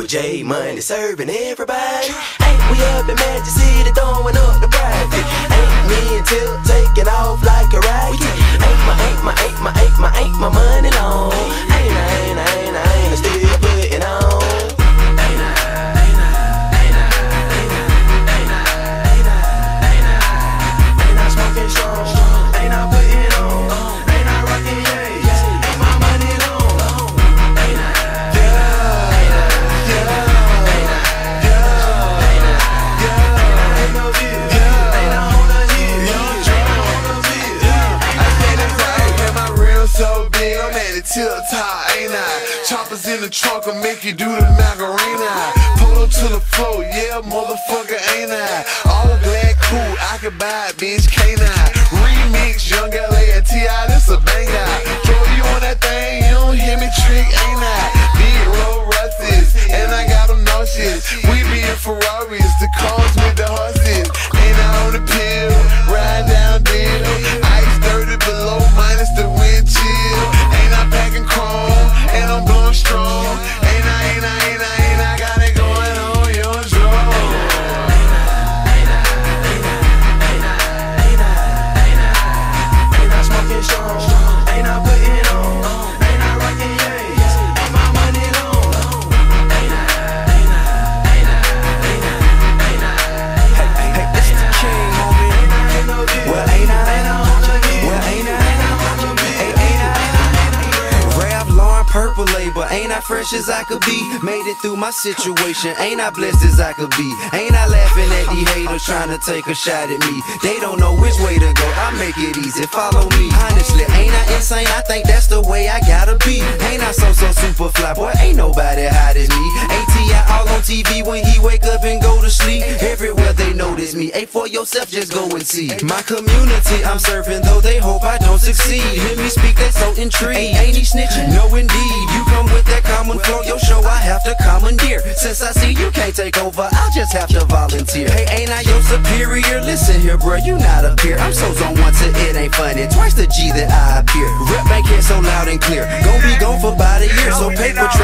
Double J money serving everybody. Ain't we up in Magic City throwing up the private? Ain't me and Tip taking off like a rocket? Ain't my money long? Ain't still putting on? Tip top, ain't I? Choppers in the trunk will make you do the Macarena. Pull up to the floor, yeah, motherfucker, ain't I? All black, cool, I can buy it, bitch, can't I? Remix, Young LA and T.I., this a banger. Throw you on that thing, you don't hear me trick, ain't I? Big roll Russes, and I got them nauseous. We be in Ferraris, the cars with the horses. Ain't I on the pill, ride down deal. Ice 30 below, minus the wind chill. Packing chrome, and I'm blowing strong. Ain't I got it going on your drum. Ain't I smoking strong? Ain't I putting on? Ain't I rocking yays? Ain't my money long? Hey, this the king, homie. Well, ain't I? Purple label, ain't I fresh as I could be? Made it through my situation, ain't I blessed as I could be? Ain't I laughing at these haters trying to take a shot at me? They don't know which way to go, I make it easy, follow me. Honestly, ain't I insane? I think that's the way I gotta be. Ain't I so super fly, boy, ain't nobody hot as me. ATI all on TV when he wake up and go to sleep. Everywhere they notice me, ain't for yourself, just go and see. My community I'm serving, though they hope I don't succeed. Hear me speak, they so intrigued. Ain't he snitching? No indeed. You come with that common flow, your show I have to commandeer. Since I see you can't take over, I'll just have to volunteer. Hey, ain't I your superior? Listen here, bruh, you not a peer. I'm so zone once it ain't funny, twice the G that I appear. Rep make it so loud and clear, gon' be gone for about a year, so pay what